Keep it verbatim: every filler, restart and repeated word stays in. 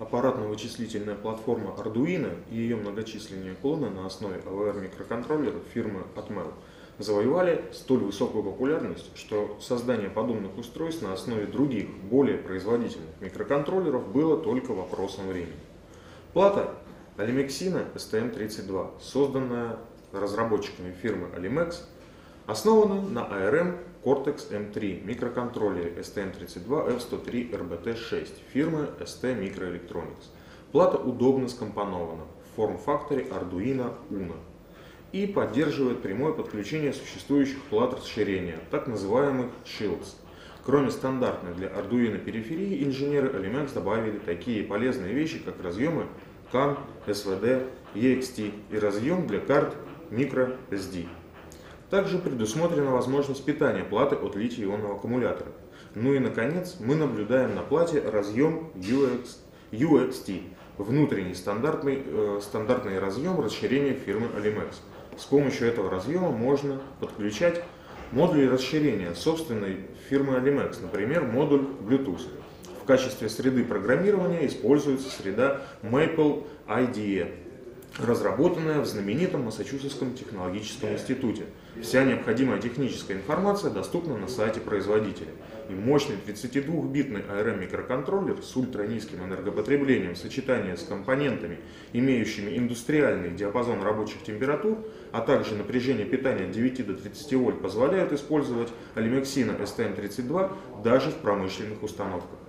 Аппаратно-вычислительная платформа Arduino и ее многочисленные клоны на основе эй ви ар-микроконтроллеров фирмы Atmel завоевали столь высокую популярность, что создание подобных устройств на основе других, более производительных микроконтроллеров было только вопросом времени. Плата Alimexina эс ти эм тридцать два, созданная разработчиками фирмы Alimex, основана на эй ар эм Cortex эм три микроконтроллере эс ти эм тридцать два эф сто три эр би ти шесть фирмы эс ти Microelectronics. Плата удобно скомпонована в форм-факторе Arduino Uno и поддерживает прямое подключение существующих плат расширения, так называемых Shields. Кроме стандартной для Arduino периферии, инженеры Alimex добавили такие полезные вещи, как разъемы кан, эс ви ди, и экс ти и разъем для карт microSD. Также предусмотрена возможность питания платы от литий-ионного аккумулятора. Ну и наконец мы наблюдаем на плате разъем ю экс ти, внутренний стандартный, э, стандартный разъем расширения фирмы Alimex. С помощью этого разъема можно подключать модули расширения собственной фирмы Alimex, например, модуль Bluetooth. В качестве среды программирования используется среда Maple ай ди и, разработанная в знаменитом Массачусетском технологическом институте. Вся необходимая техническая информация доступна на сайте производителя. И мощный тридцатидвухбитный эй ар эм-микроконтроллер с ультранизким энергопотреблением в сочетании с компонентами, имеющими индустриальный диапазон рабочих температур, а также напряжение питания от девяти до тридцати вольт, позволяют использовать Alimexina эс ти эм тридцать два даже в промышленных установках.